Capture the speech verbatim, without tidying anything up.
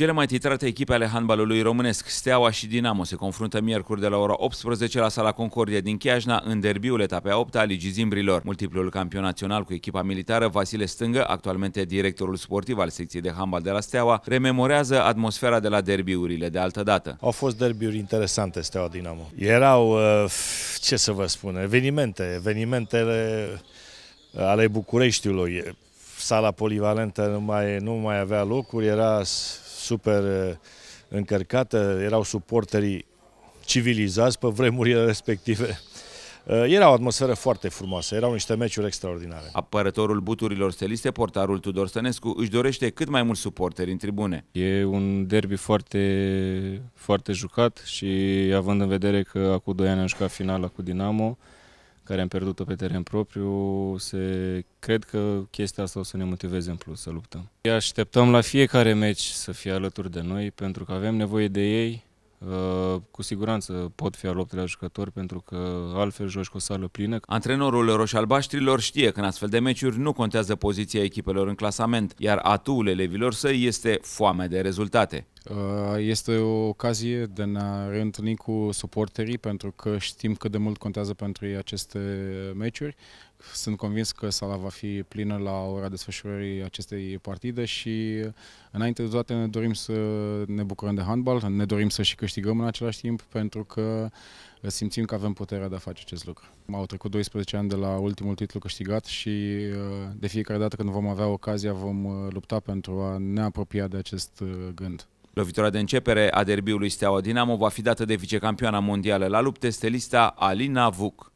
Cele mai titrate echipe ale handbalului românesc, Steaua și Dinamo, se confruntă miercuri de la ora optsprezece la Sala Concordia din Chiajna în derbiul etapei a opta a Ligii Zimbrilor. Multiplul campion național cu echipa militară, Vasile Stângă, actualmente directorul sportiv al secției de handbal de la Steaua, rememorează atmosfera de la derbiurile de altădată. Au fost derbiuri interesante, Steaua Dinamo. Erau, ce să vă spun, evenimente, evenimentele ale Bucureștiului. Sala polivalentă nu mai, nu mai avea locuri, era super încărcată, erau suporterii civilizați pe vremurile respective. Era o atmosferă foarte frumoasă, erau niște meciuri extraordinare. Apărătorul buturilor steliste, portarul Tudor Stănescu, își dorește cât mai mulți suporteri în tribune. E un derby foarte, foarte jucat și având în vedere că acum doi ani am jucat finala cu Dinamo, care am pierdut-o pe teren propriu, se cred că chestia asta o să ne motiveze în plus să luptăm. Îi așteptăm la fiecare meci să fie alături de noi, pentru că avem nevoie de ei. Cu siguranță pot fi al optelea jucători, pentru că altfel joci cu o sală plină. Antrenorul roșalbaștrilor știe că în astfel de meciuri nu contează poziția echipelor în clasament, iar atuul elevilor săi este foamea de rezultate. Este o ocazie de a ne reîntâlni cu suporterii, pentru că știm cât de mult contează pentru ei aceste meciuri. Sunt convins că sala va fi plină la ora desfășurării acestei partide și înainte de toate ne dorim să ne bucurăm de handbal, ne dorim să și câștigăm în același timp, pentru că simțim că avem puterea de a face acest lucru. Au trecut doisprezece ani de la ultimul titlu câștigat și de fiecare dată când vom avea ocazia vom lupta pentru a ne apropia de acest gând. Lovitura de începere a derbiului Steaua Dinamo va fi dată de vicecampioana mondială la lupte, stelista Alina Vuc.